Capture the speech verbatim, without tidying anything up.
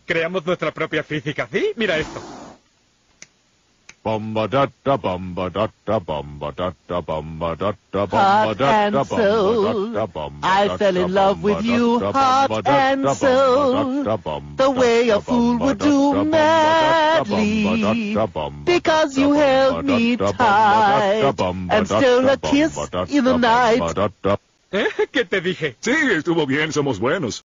Creamos nuestra propia física, ¿sí? Mira esto. Hot and soul, I fell in love with you, heart and soul, the way a fool would do madly, because you held me tight, and stole a kiss in the night. ¿Eh? ¿Qué te dije? Sí, estuvo bien, somos buenos.